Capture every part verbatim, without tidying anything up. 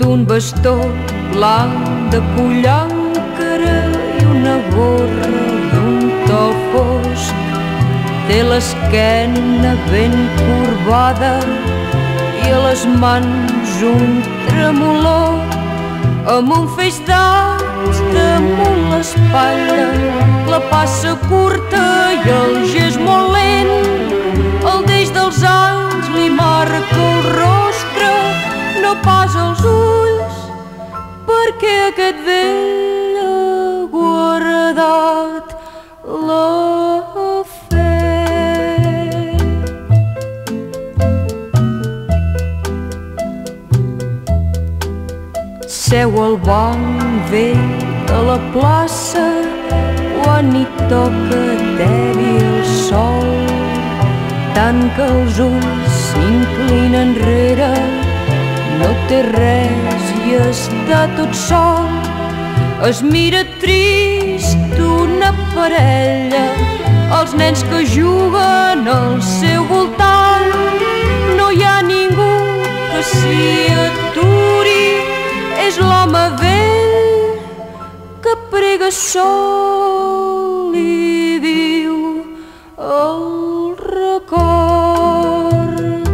un bastó blanc de pollancre i una gorra d'un to fosc. Té l'esquena ben corbada i a les mans un tremolor, amb un feix d'als damunt l'espatlla, la passa curta i el gest molt lent. El deix dels anys li marca el rostre, no pas els ulls, perquè aquest vell ha guardat la fe. Seu al banc vell de la plaça quan hi toca dèbil el sol, tant que els ulls s'inclina enrere, no té res i està tot sol. Es mira trist una parella, els nens que juguen al seu voltant. No hi ha ningú que s'hi aturi, és l'home vell que prega sol i viu el record.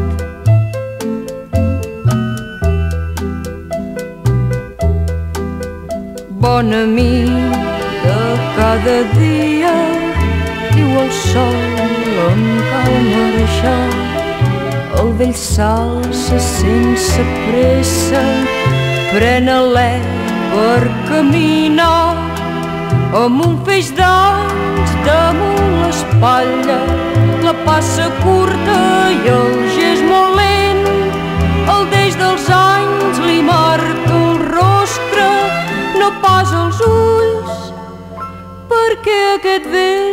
Bon amic de cada dia, diu el sol amb calma marxar. El vell s'alça sense pressa, pren alè per caminar, amb un feix d'anys damunt l'espatlla, la passa curta i el gest molt lent. El deix dels anys li marca el rostre, no pas els ulls, perquè aquest vell